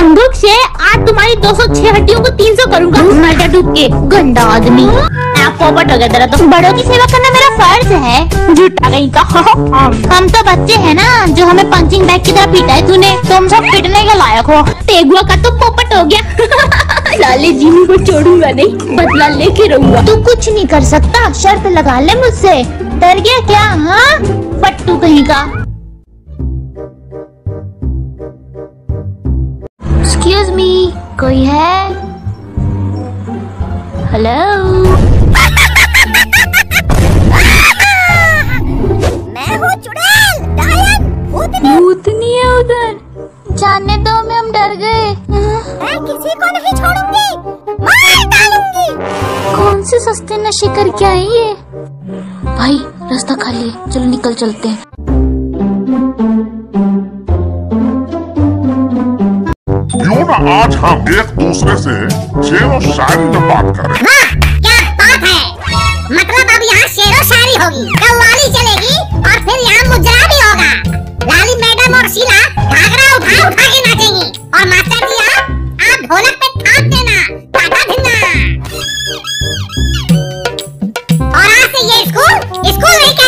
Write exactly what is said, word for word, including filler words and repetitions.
बंदूक से आज तुम्हारी दो सौ छह हड्डियों को तीन सौ करूँगा। मर जा डूब के, गंदा आदमी। पोपट हो गया तेरा तो। बड़ों की सेवा करना मेरा फर्ज है। झूठा कहीं का। हम तो बच्चे हैं ना, जो हमें पंचिंग बैग की तरह पीटा है तूने। तुम सब पिटने के लायक हो। तेगुआ का तो पोपट हो गया। लाले जीनी को छोड़ूंगा नहीं, बदला लेके रहूंगा। तू कुछ नहीं कर सकता, शर्त लगा ले मुझसे। डर गया क्या? हाँ फट्टू कहीं का। एक्सक्यूज मी, कोई है? हेलो। मैं हूँ चुड़ैल, डायन, भूतनी। भूतनी है उधर। जाने दो, हमें हम डर गए। मैं किसी को नहीं छोड़ूंगी, मार डालूंगी। कौन से सस्ते नशे करके आई ये? भाई रास्ता खाली है, चलो निकल चलते हैं। क्यों ना आज हम एक दूसरे से शेरो शायरी में बात करें। वाह क्या बात है, मतलब अब यहाँ शेरो शायरी होगी, कव्वाली चलेगी और फिर यहाँ मुजरा भी होगा। लाली मैडम और शीला घाघरा उठा उठा के नाचेंगी और मास्टर भैया आप ढोलक पे थाप देना, टाटा धिन्ना। और आज से ये स्कूल स्कूल नहीं